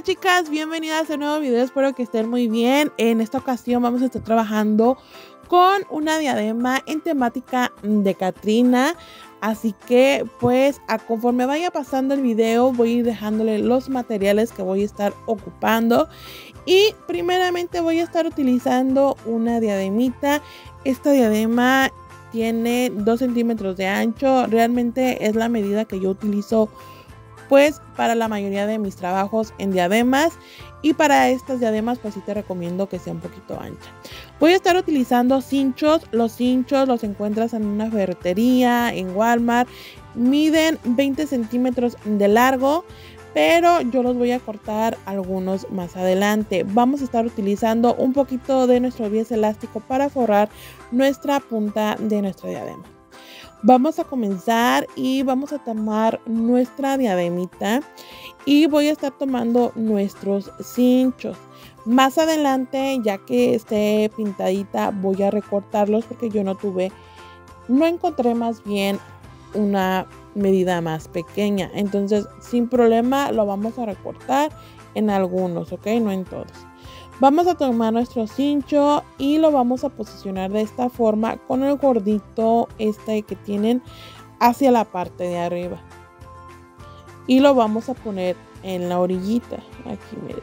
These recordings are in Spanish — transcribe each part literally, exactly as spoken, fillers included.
chicas, bienvenidas a un nuevo video, espero que estén muy bien. En esta ocasión vamos a estar trabajando con una diadema en temática de Catrina. Así que pues a conforme vaya pasando el video voy a ir dejándole los materiales que voy a estar ocupando. Y primeramente voy a estar utilizando una diademita. Esta diadema tiene dos centímetros de ancho, realmente es la medida que yo utilizo pues para la mayoría de mis trabajos en diademas, y para estas diademas pues sí te recomiendo que sea un poquito ancha. Voy a estar utilizando cinchos. Los cinchos los encuentras en una ferretería, en Walmart, miden veinte centímetros de largo, pero yo los voy a cortar algunos más adelante. Vamos a estar utilizando un poquito de nuestro diez elástico para forrar nuestra punta de nuestra diadema. Vamos a comenzar y vamos a tomar nuestra diademita y voy a estar tomando nuestros cinchos. Más adelante, ya que esté pintadita, voy a recortarlos porque yo no tuve, no encontré más bien una medida más pequeña. Entonces, sin problema lo vamos a recortar en algunos, ¿ok? No en todos. Vamos a tomar nuestro cincho y lo vamos a posicionar de esta forma con el gordito este que tienen hacia la parte de arriba. Y lo vamos a poner en la orillita. Aquí, miren.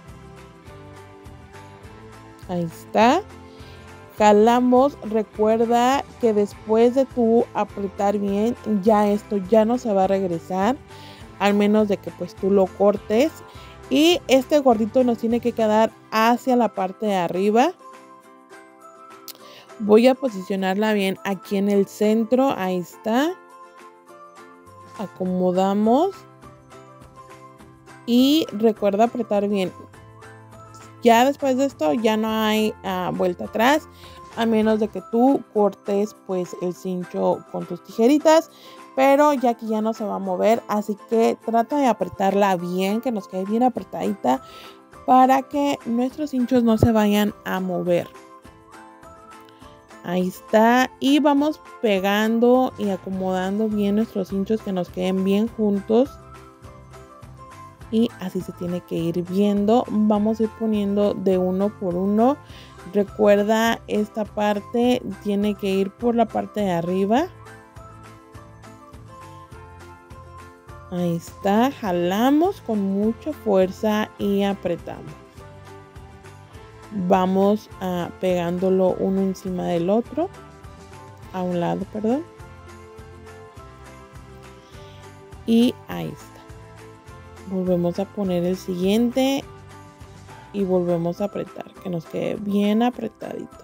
Ahí está. Jalamos. Recuerda que después de tú apretar bien, ya esto ya no se va a regresar. Al menos de que pues tú lo cortes. Y este gordito nos tiene que quedar hacia la parte de arriba. Voy a posicionarla bien aquí en el centro. Ahí está. Acomodamos. Y recuerda apretar bien. Ya después de esto ya no hay uh, vuelta atrás. A menos de que tú cortes pues el cincho con tus tijeritas. Pero ya que ya no se va a mover, así que trata de apretarla bien, que nos quede bien apretadita para que nuestros cinchos no se vayan a mover. Ahí está. Y vamos pegando y acomodando bien nuestros cinchos, que nos queden bien juntos. Y así se tiene que ir viendo. Vamos a ir poniendo de uno por uno. Recuerda, esta parte tiene que ir por la parte de arriba. Ahí está, jalamos con mucha fuerza y apretamos. Vamos a pegándolo uno encima del otro, a un lado, perdón. Y ahí está. Volvemos a poner el siguiente y volvemos a apretar, que nos quede bien apretadito.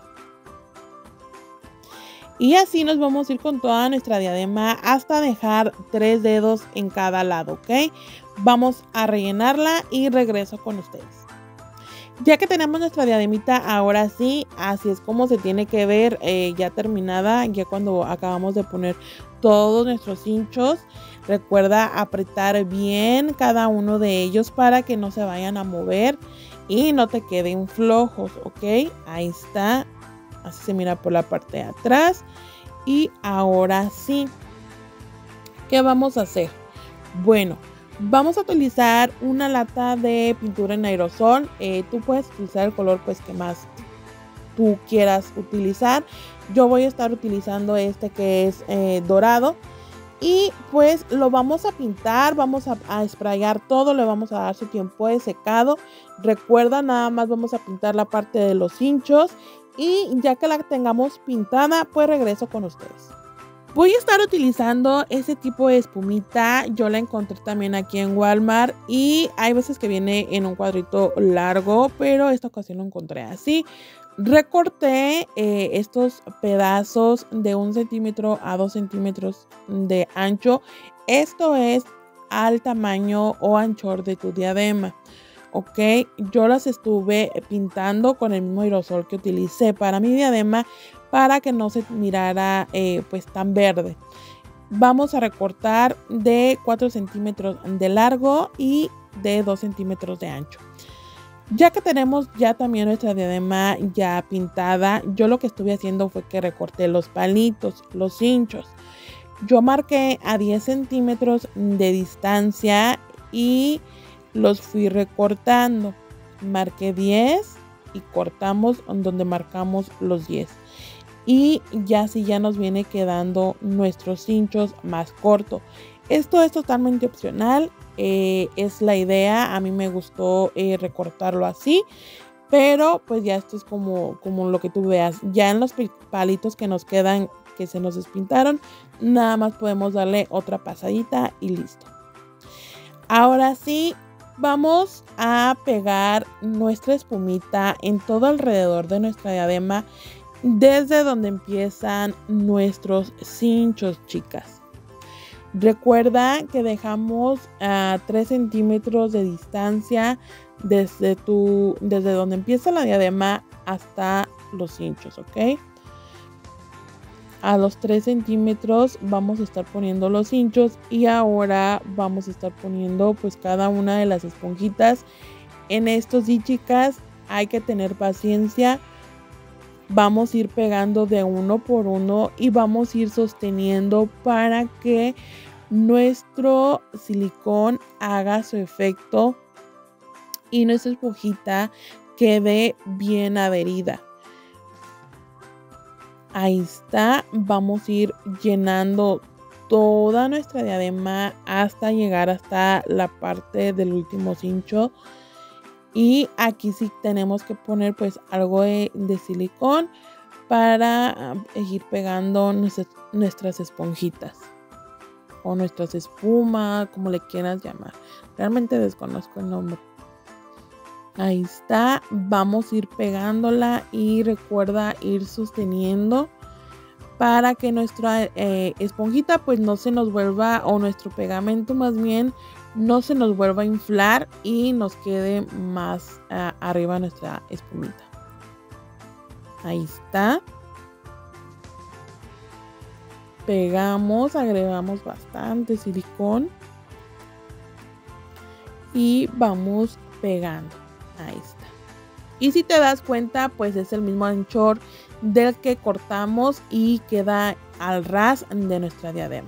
Y así nos vamos a ir con toda nuestra diadema hasta dejar tres dedos en cada lado, ¿ok? Vamos a rellenarla y regreso con ustedes. Ya que tenemos nuestra diademita, ahora sí, así es como se tiene que ver eh, ya terminada, ya cuando acabamos de poner todos nuestros cinchos. Recuerda apretar bien cada uno de ellos para que no se vayan a mover y no te queden flojos, ¿ok? Ahí está. Así se mira por la parte de atrás. Y ahora sí, ¿qué vamos a hacer? Bueno, vamos a utilizar una lata de pintura en aerosol. Eh, tú puedes utilizar el color pues que más tú quieras utilizar. Yo voy a estar utilizando este que es eh, dorado. Y pues lo vamos a pintar, vamos a, a sprayar todo, le vamos a dar su tiempo de secado. Recuerda, nada más vamos a pintar la parte de los cinchos. Y ya que la tengamos pintada, pues regreso con ustedes. Voy a estar utilizando ese tipo de espumita. Yo la encontré también aquí en Walmart. Y hay veces que viene en un cuadrito largo, pero esta ocasión lo encontré así. Recorté eh, estos pedazos de un centímetro a dos centímetros de ancho. Esto es al tamaño o anchor de tu diadema. Ok, yo las estuve pintando con el mismo aerosol que utilicé para mi diadema para que no se mirara eh, pues tan verde. Vamos a recortar de cuatro centímetros de largo y de dos centímetros de ancho. Ya que tenemos ya también nuestra diadema ya pintada, yo lo que estuve haciendo fue que recorté los palitos, los cinchos. Yo marqué a diez centímetros de distancia y los fui recortando. Marqué diez y cortamos donde marcamos los diez. Y ya así ya nos viene quedando nuestros cinchos más cortos. Esto es totalmente opcional, eh, es la idea. A mí me gustó eh, recortarlo así, pero pues ya esto es como, como lo que tú veas. Ya en los palitos que nos quedan, que se nos despintaron, nada más podemos darle otra pasadita y listo. Ahora sí, vamos a pegar nuestra espumita en todo alrededor de nuestra diadema, desde donde empiezan nuestros cinchos, chicas. Recuerda que dejamos a tres centímetros de distancia desde, tu, desde donde empieza la diadema hasta los cinchos, ¿ok? A los tres centímetros vamos a estar poniendo los cinchos y ahora vamos a estar poniendo pues cada una de las esponjitas. En esto sí, chicas, hay que tener paciencia. Vamos a ir pegando de uno por uno y vamos a ir sosteniendo para que nuestro silicón haga su efecto y nuestra esponjita quede bien adherida. Ahí está, vamos a ir llenando toda nuestra diadema hasta llegar hasta la parte del último cincho. Y aquí sí tenemos que poner pues algo de, de silicón para uh, ir pegando nuestras, nuestras esponjitas o nuestras espumas, como le quieras llamar. Realmente desconozco el nombre. Ahí está, vamos a ir pegándola y recuerda ir sosteniendo para que nuestra eh, esponjita pues no se nos vuelva, o nuestro pegamento más bien, no se nos vuelva a inflar y nos quede más uh, arriba nuestra espumita. Ahí está. Pegamos, agregamos bastante silicón y vamos pegando. Ahí está. Y si te das cuenta, pues es el mismo anchor del que cortamos y queda al ras de nuestra diadema.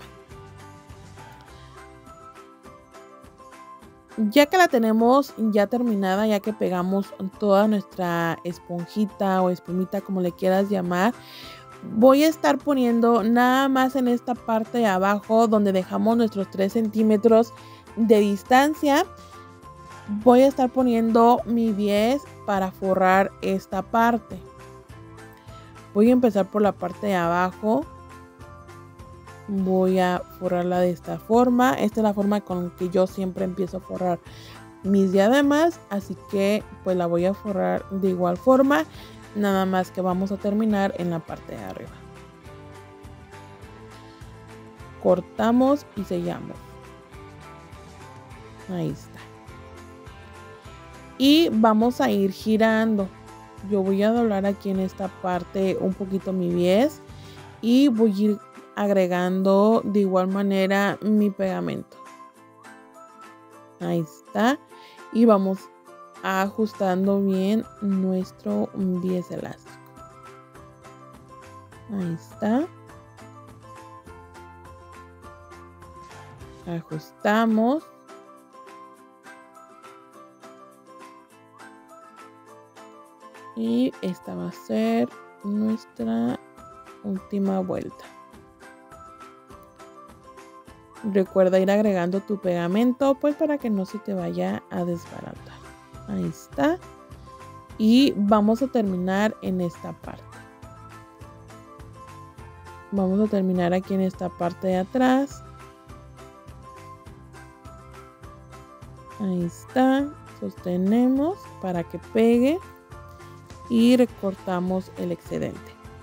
Ya que la tenemos ya terminada, ya que pegamos toda nuestra esponjita o espumita, como le quieras llamar, voy a estar poniendo nada más en esta parte de abajo donde dejamos nuestros tres centímetros de distancia. Voy a estar poniendo mi diez para forrar esta parte. Voy a empezar por la parte de abajo. Voy a forrarla de esta forma. Esta es la forma con que yo siempre empiezo a forrar mis diademas. Así que pues la voy a forrar de igual forma. Nada más que vamos a terminar en la parte de arriba. Cortamos y sellamos. Ahí está. Y vamos a ir girando. Yo voy a doblar aquí en esta parte un poquito mi diez y voy a ir agregando de igual manera mi pegamento. Ahí está. Y vamos ajustando bien nuestro diez elástico. Ahí está. Ajustamos. Y esta va a ser nuestra última vuelta. Recuerda ir agregando tu pegamento pues para que no se te vaya a desbaratar. Ahí está. Y vamos a terminar en esta parte. Vamos a terminar aquí en esta parte de atrás. Ahí está. Sostenemos para que pegue. Y recortamos el excedente.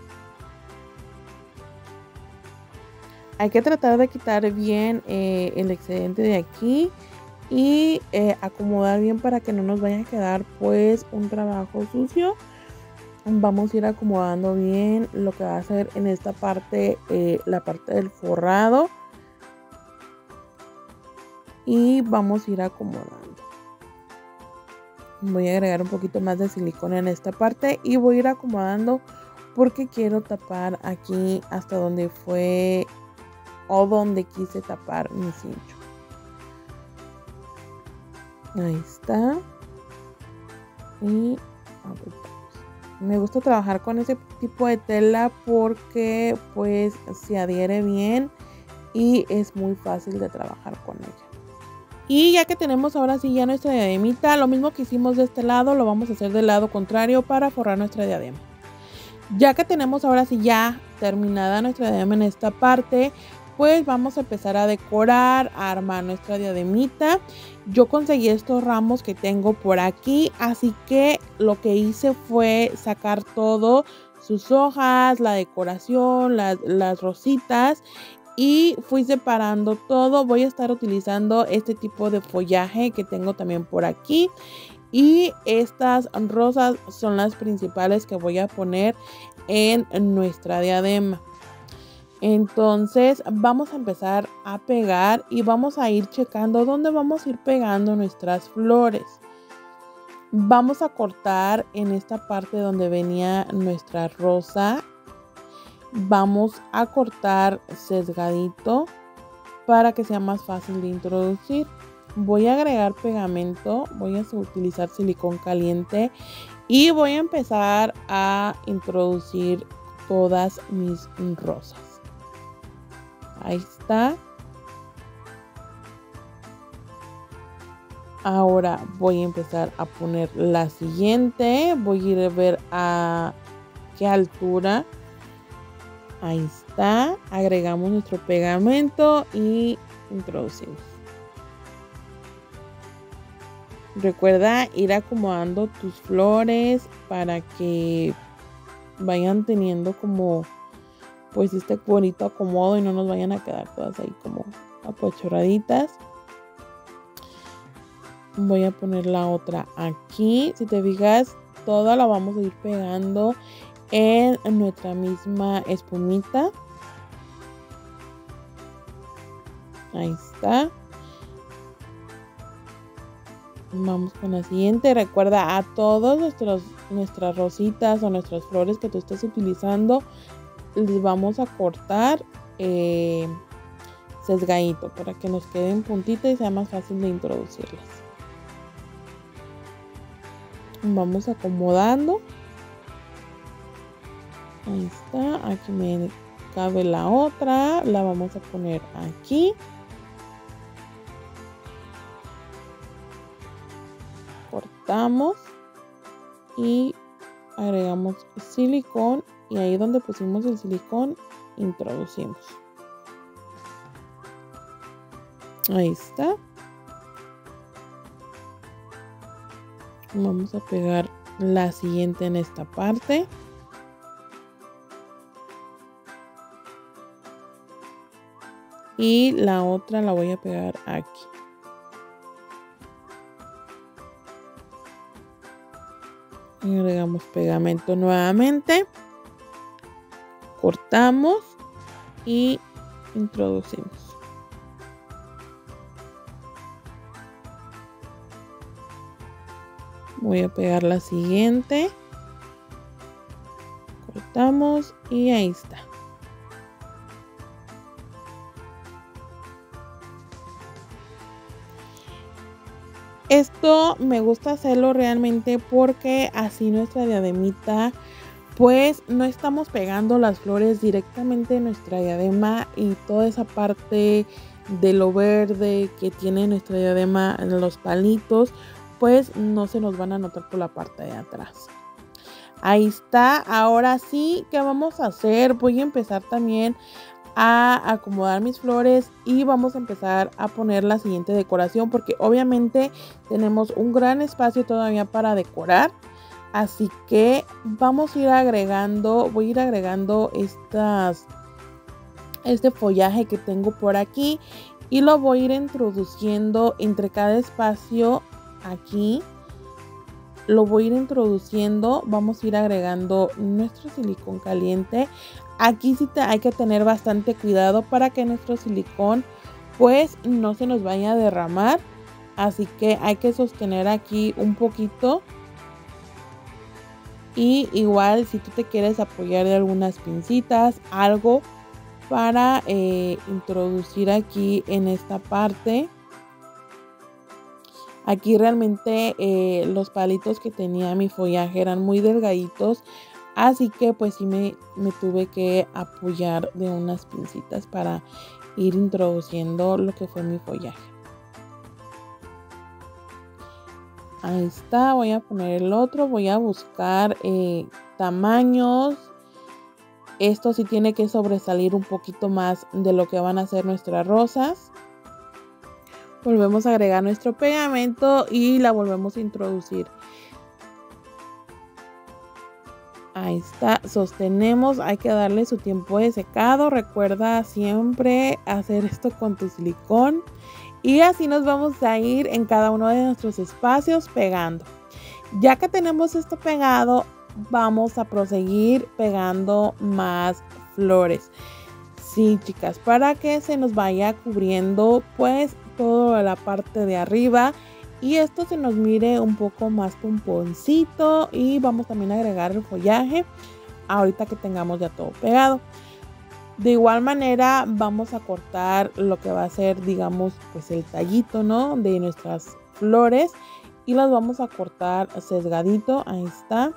Hay que tratar de quitar bien eh, el excedente de aquí y eh, acomodar bien para que no nos vaya a quedar pues un trabajo sucio. Vamos a ir acomodando bien lo que va a ser en esta parte, eh, la parte del forrado, y vamos a ir acomodando. Voy a agregar un poquito más de silicona en esta parte y voy a ir acomodando porque quiero tapar aquí hasta donde fue o donde quise tapar mi cincho. Ahí está. Y apretamos. Me gusta trabajar con ese tipo de tela porque pues se adhiere bien y es muy fácil de trabajar con ella. Y ya que tenemos ahora sí ya nuestra diademita, lo mismo que hicimos de este lado, lo vamos a hacer del lado contrario para forrar nuestra diadema. Ya que tenemos ahora sí ya terminada nuestra diadema en esta parte, pues vamos a empezar a decorar, a armar nuestra diademita. Yo conseguí estos ramos que tengo por aquí, así que lo que hice fue sacar todo, sus hojas, la decoración, las, las rositas, y fui separando todo. Voy a estar utilizando este tipo de follaje que tengo también por aquí. Y estas rosas son las principales que voy a poner en nuestra diadema. Entonces vamos a empezar a pegar y vamos a ir checando dónde vamos a ir pegando nuestras flores. Vamos a cortar en esta parte donde venía nuestra rosa. Vamos a cortar sesgadito para que sea más fácil de introducir. Voy a agregar pegamento, voy a utilizar silicón caliente y voy a empezar a introducir todas mis rosas. Ahí está. Ahora voy a empezar a poner la siguiente. Voy a ir a ver a qué altura. Ahí está. Agregamos nuestro pegamento y introducimos. Recuerda ir acomodando tus flores para que vayan teniendo como pues este bonito acomodo y no nos vayan a quedar todas ahí como apachurraditas. Voy a poner la otra aquí. Si te fijas, toda la vamos a ir pegando en nuestra misma espumita. Ahí está. Vamos con la siguiente. Recuerda a todos nuestros, nuestras rositas o nuestras flores que tú estés utilizando, les vamos a cortar eh, sesgadito para que nos quede en puntita y sea más fácil de introducirlas. Vamos acomodando. Ahí está. Aquí me cabe la otra. La vamos a poner aquí. Cortamos y agregamos silicón y ahí donde pusimos el silicón introducimos. Ahí está. Vamos a pegar la siguiente en esta parte. Y la otra la voy a pegar aquí. Y agregamos pegamento nuevamente. Cortamos y introducimos. Voy a pegar la siguiente. Cortamos y ahí está. Esto me gusta hacerlo realmente porque así nuestra diademita, pues no estamos pegando las flores directamente en nuestra diadema y toda esa parte de lo verde que tiene nuestra diadema en los palitos, pues no se nos van a notar por la parte de atrás. Ahí está. Ahora sí, ¿qué vamos a hacer? Voy a empezar también a acomodar mis flores y vamos a empezar a poner la siguiente decoración porque obviamente tenemos un gran espacio todavía para decorar, así que vamos a ir agregando, voy a ir agregando estas este follaje que tengo por aquí y lo voy a ir introduciendo entre cada espacio. Aquí lo voy a ir introduciendo, vamos a ir agregando nuestro silicón caliente. Aquí sí te, hay que tener bastante cuidado para que nuestro silicón pues no se nos vaya a derramar. Así que hay que sostener aquí un poquito. Y igual si tú te quieres apoyar de algunas pincitas, algo para eh, introducir aquí en esta parte. Aquí realmente eh, los palitos que tenía mi follaje eran muy delgaditos, así que pues sí me, me tuve que apoyar de unas pincitas para ir introduciendo lo que fue mi follaje. Ahí está, voy a poner el otro, voy a buscar eh, tamaños. Esto sí tiene que sobresalir un poquito más de lo que van a ser nuestras rosas. Volvemos a agregar nuestro pegamento y la volvemos a introducir. Ahí está, sostenemos, hay que darle su tiempo de secado. Recuerda siempre hacer esto con tu silicón. Y así nos vamos a ir en cada uno de nuestros espacios pegando. Ya que tenemos esto pegado, vamos a proseguir pegando más flores. Sí, chicas, para que se nos vaya cubriendo pues toda la parte de arriba y esto se nos mire un poco más pomponcito. Y vamos también a agregar el follaje ahorita que tengamos ya todo pegado. De igual manera vamos a cortar lo que va a ser, digamos, pues el tallito, ¿no? De nuestras flores y las vamos a cortar sesgadito. Ahí está.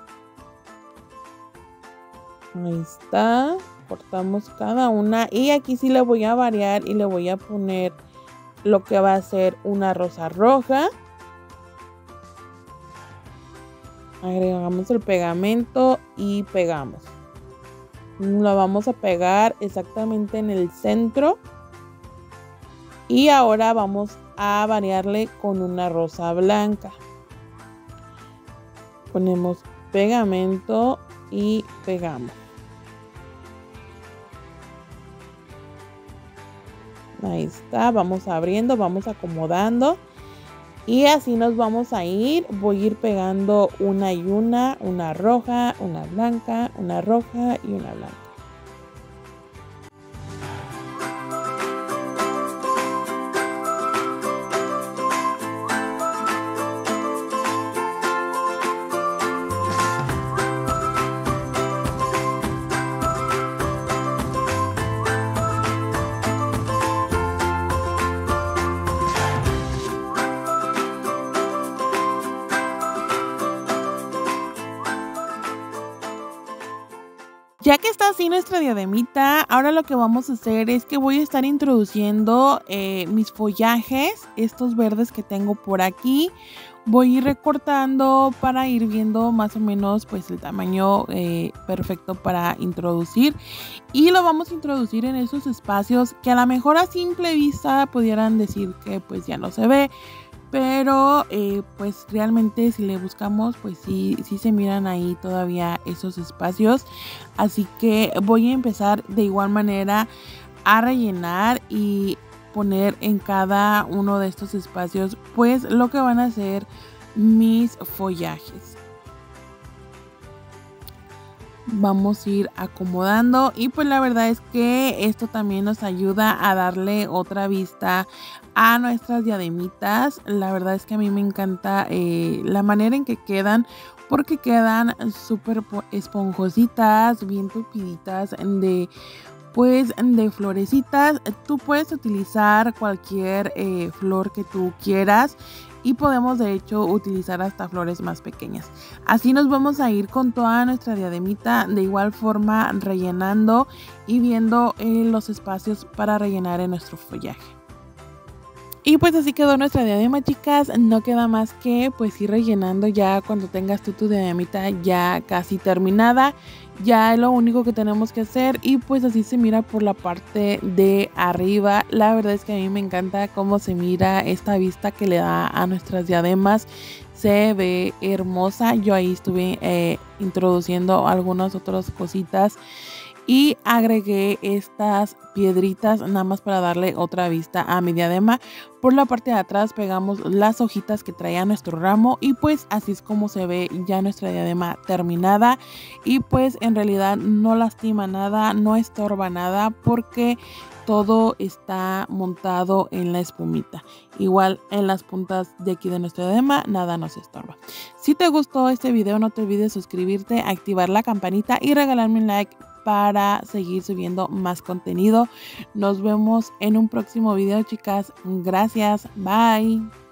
Ahí está. Cortamos cada una y aquí sí le voy a variar y le voy a poner lo que va a ser una rosa roja. Agregamos el pegamento y pegamos. Lo vamos a pegar exactamente en el centro. Y ahora vamos a variarle con una rosa blanca. Ponemos pegamento y pegamos. Ahí está, vamos abriendo, vamos acomodando. Y así nos vamos a ir. Voy a ir pegando una y una, una roja, una blanca, una roja y una blanca. Ya que está así nuestra diademita, ahora lo que vamos a hacer es que voy a estar introduciendo eh, mis follajes, estos verdes que tengo por aquí. Voy a ir recortando para ir viendo más o menos pues el tamaño eh, perfecto para introducir. Y lo vamos a introducir en esos espacios que a lo mejor a simple vista pudieran decir que pues ya no se ve. Pero eh, pues realmente si le buscamos pues sí, sí se miran ahí todavía esos espacios. Así que voy a empezar de igual manera a rellenar y poner en cada uno de estos espacios pues lo que van a ser mis follajes. Vamos a ir acomodando y pues la verdad es que esto también nos ayuda a darle otra vista a nuestras diademitas. La verdad es que a mí me encanta eh, la manera en que quedan, porque quedan súper esponjositas, bien tupiditas de pues de florecitas. Tú puedes utilizar cualquier eh, flor que tú quieras y podemos de hecho utilizar hasta flores más pequeñas. Así nos vamos a ir con toda nuestra diademita, de igual forma rellenando y viendo eh, los espacios para rellenar en nuestro follaje. Y pues así quedó nuestra diadema, chicas. No queda más que pues ir rellenando ya cuando tengas tú tu diademita ya casi terminada. Ya es lo único que tenemos que hacer y pues así se mira por la parte de arriba. La verdad es que a mí me encanta cómo se mira esta vista que le da a nuestras diademas. Se ve hermosa. Yo ahí estuve eh, introduciendo algunas otras cositas y agregué estas piedritas nada más para darle otra vista a mi diadema. Por la parte de atrás pegamos las hojitas que traía nuestro ramo y pues así es como se ve ya nuestra diadema terminada. Y pues en realidad no lastima nada, no estorba nada porque todo está montado en la espumita. Igual en las puntas de aquí de nuestra diadema nada nos estorba. Si te gustó este video no te olvides suscribirte, activar la campanita y regalarme un like para seguir subiendo más contenido. Nos vemos en un próximo video, chicas. Gracias. Bye.